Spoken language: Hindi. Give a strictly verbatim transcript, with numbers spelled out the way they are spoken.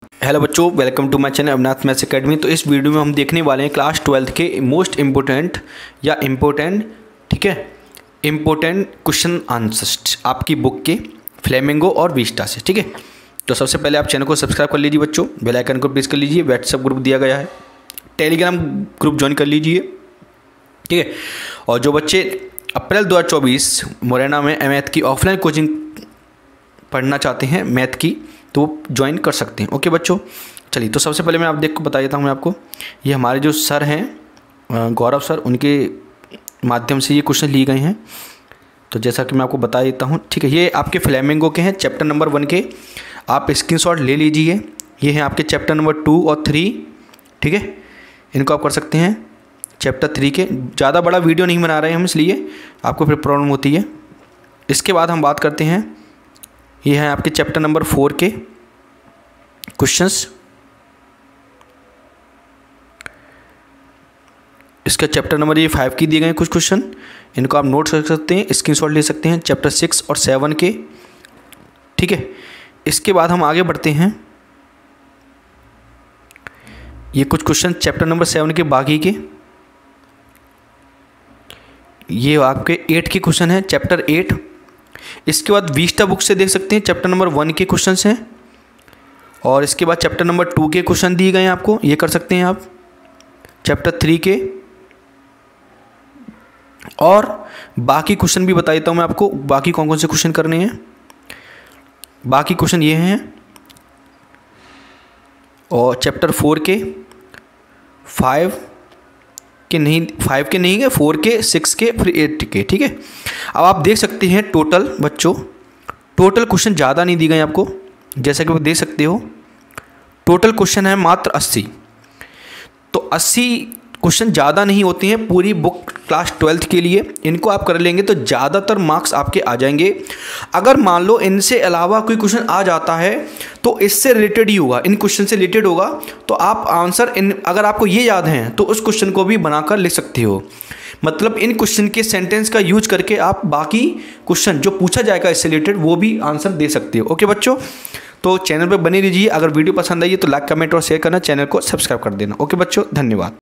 हेलो बच्चों, welcome to my channel Avinash maths academy. तो इस वीडियो में हम देखने वाले हैं क्लास ट्वेल्थ के मोस्ट इम्पोर्टेंट या इम्पोर्टेंट ठीक है इम्पोर्टेंट क्वेश्चन आंसर्स आपकी बुक के फ्लेमिंगो और विस्टा से। ठीक है, तो सबसे पहले आप चैनल को सब्सक्राइब कर लीजिए बच्चों, बेल आइकन को प्रेस कर लीजिए। व्हाट्सएप ग्रुप दिया गया है, टेलीग्राम ग्रुप ज्वाइन कर लीजिए। ठीक है, और जो बच्चे अप्रैल दो हज़ार चौबीस मोरेना में मैथ की ऑफलाइन कोचिंग पढ़ना चाहते हैं मैथ की, तो वो ज्वाइन कर सकते हैं। ओके बच्चों, चलिए तो सबसे पहले मैं आप देख को बता देता हूँ मैं आपको। ये हमारे जो सर हैं गौरव सर, उनके माध्यम से ये क्वेश्चन लिए गए हैं। तो जैसा कि मैं आपको बता देता हूँ, ठीक है, ये आपके फ्लेमिंगो के हैं, चैप्टर नंबर वन के। आप स्क्रीनशॉट ले लीजिए। ये हैं आपके चैप्टर नंबर टू और थ्री। ठीक है, इनको आप कर सकते हैं चैप्टर थ्री के। ज़्यादा बड़ा वीडियो नहीं बना रहे हैं हम, इसलिए आपको फिर प्रॉब्लम होती है। इसके बाद हम बात करते हैं, ये हैं आपके चैप्टर नंबर फोर के क्वेश्चंस। इसका चैप्टर नंबर ये फाइव की दिए गए हैं कुछ क्वेश्चन, इनको आप नोट कर सकते हैं, स्क्रीनशॉट ले सकते हैं। चैप्टर सिक्स और सेवन के। ठीक है, इसके बाद हम आगे बढ़ते हैं। ये कुछ क्वेश्चन चैप्टर नंबर सेवन के बाकी के, ये आपके एट के क्वेश्चन हैं, चैप्टर एट। इसके बाद विस्टा बुक से देख सकते हैं, चैप्टर नंबर वन के क्वेश्चंस हैं। और इसके बाद चैप्टर नंबर टू के क्वेश्चन दिए गए हैं आपको, ये कर सकते हैं आप। चैप्टर थ्री के और बाकी क्वेश्चन भी बता देता हूँ मैं आपको, बाकी कौन कौन से क्वेश्चन करने हैं। बाकी क्वेश्चन ये हैं, और चैप्टर फोर के, फाइव के नहीं फाइव के नहीं है, फोर के, सिक्स के, फिर एट के। ठीक है, अब आप देख सकते हैं टोटल बच्चों, टोटल क्वेश्चन ज़्यादा नहीं दी गए आपको, जैसा कि आप देख सकते हो। टोटल क्वेश्चन है मात्र अस्सी। तो अस्सी क्वेश्चन ज़्यादा नहीं होते हैं पूरी बुक क्लास ट्वेल्थ के लिए। इनको आप कर लेंगे तो ज़्यादातर मार्क्स आपके आ जाएंगे। अगर मान लो इनसे अलावा कोई क्वेश्चन आ जाता है तो इससे रिलेटेड ही होगा, इन क्वेश्चन से रिलेटेड होगा, तो आप आंसर इन अगर आपको ये याद है तो उस क्वेश्चन को भी बनाकर लिख सकते हो। मतलब इन क्वेश्चन के सेंटेंस का यूज करके आप बाकी क्वेश्चन जो पूछा जाएगा इससे रिलेटेड वो भी आंसर दे सकते हो। ओके बच्चों, तो चैनल पर बने रहिए। अगर वीडियो पसंद आई है तो लाइक, कमेंट और शेयर करना, चैनल को सब्सक्राइब कर देना। ओके बच्चों, धन्यवाद।